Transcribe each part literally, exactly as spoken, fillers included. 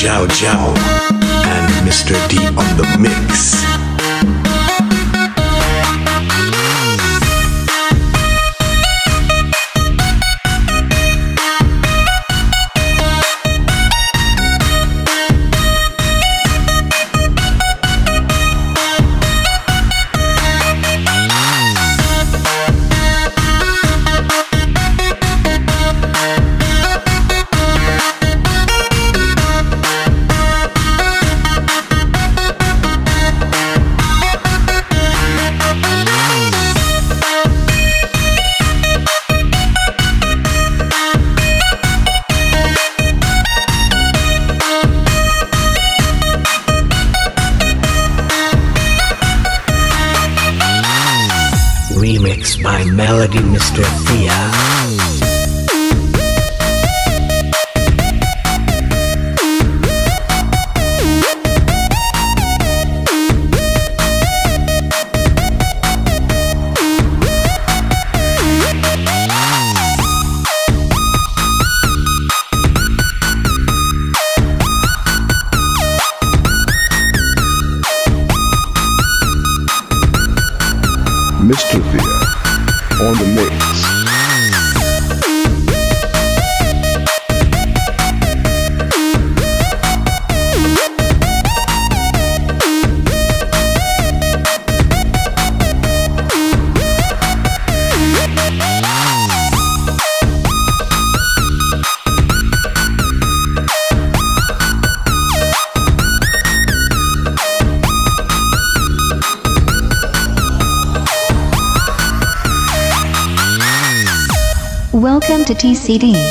Chav Chav and Mister D on the mix. Remix by Melody Mister Thea. Mister Thea on the mix. Welcome to T C D.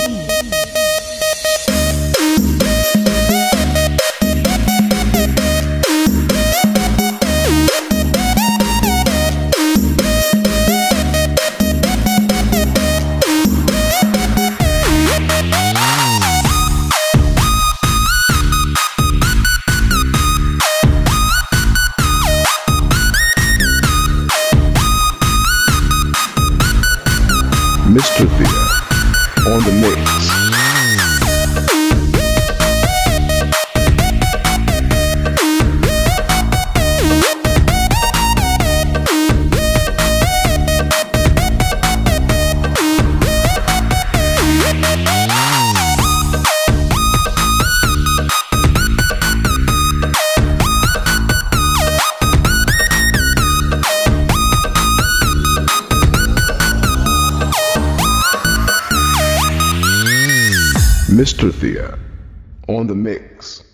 Mister Thea on the mix. Mister Thea on the mix.